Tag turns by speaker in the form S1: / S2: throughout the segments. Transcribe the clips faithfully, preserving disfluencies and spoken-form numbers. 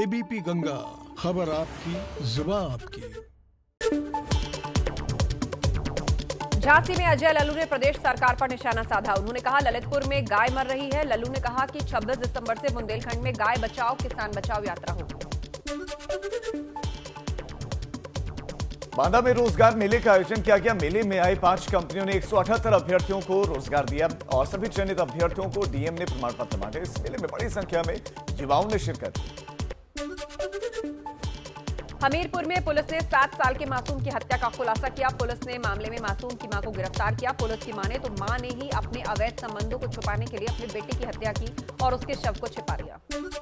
S1: ABP Ganga, खबर आपकी, जुबान आपकी।
S2: झांसी में अजय लल्लू ने प्रदेश सरकार पर निशाना साधा। उन्होंने कहा ललितपुर में गाय मर रही है। लल्लू ने कहा कि छब्बीस दिसंबर से बुंदेलखंड में गाय बचाओ किसान बचाओ यात्रा होगी।
S3: बांदा में रोजगार मेले का आयोजन किया गया। मेले में आए पांच कंपनियों ने एक सौ अठहत्तर अभ्यर्थियों को रोजगार दिया और सभी चयनित अभ्यर्थियों को डीएम ने प्रमाण पत्र बांटे। इस मेले में बड़ी संख्या में युवाओं ने शिरकत की।
S2: हमीरपुर में पुलिस ने सात साल के मासूम की हत्या का खुलासा किया। पुलिस ने मामले में मासूम की मां को गिरफ्तार किया। पुलिस की माने तो मां ने ही अपने अवैध संबंधों को छुपाने के लिए अपने बेटे की हत्या की और उसके शव को छिपा लिया।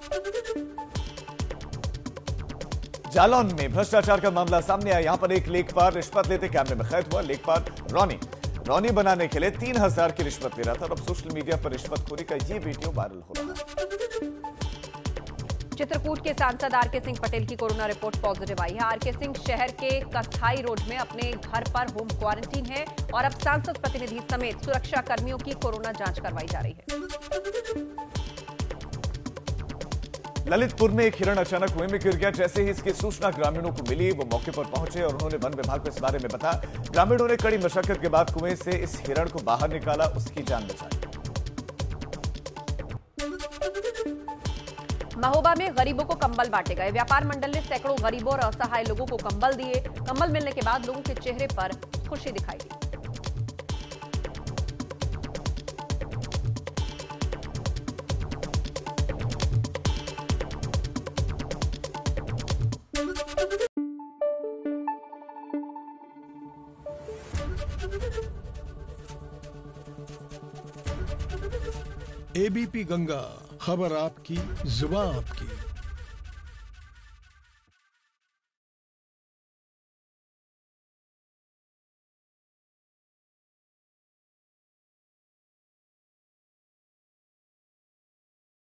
S3: जालौन में भ्रष्टाचार का मामला सामने आया। यहां पर एक लेखपाल रिश्वत लेते कैमरे में कैद हुआ। लेखपाल रॉनी रॉनी बनाने के लिए तीन हजार की रिश्वत ले रहा था और अब सोशल मीडिया पर रिश्वतखोरी का ये वीडियो वायरल हो रहा है।
S2: चित्रकूट के सांसद आर के सिंह पटेल की कोरोना रिपोर्ट पॉजिटिव आई है। आर के सिंह शहर के कस्थाई रोड में अपने घर पर होम क्वारंटीन है और अब सांसद प्रतिनिधि समेत सुरक्षा कर्मियों की कोरोना जांच करवाई जा रही है।
S3: ललितपुर में एक हिरण अचानक कुएं में गिर गया। जैसे ही इसकी सूचना ग्रामीणों को मिली, वो मौके पर पहुंचे और उन्होंने वन विभाग को इस बारे में बताया। ग्रामीणों ने कड़ी मशक्कत के बाद कुएं से इस हिरण को बाहर निकाला, उसकी जान बचाई।
S2: महोबा में गरीबों को कंबल बांटे गए। व्यापार मंडल ने सैकड़ों गरीबों और असहाय लोगों को कंबल दिए। कंबल मिलने के बाद लोगों के चेहरे पर खुशी दिखाई दी।
S1: एबीपी गंगा, खबर आपकी, जुबान आपकी।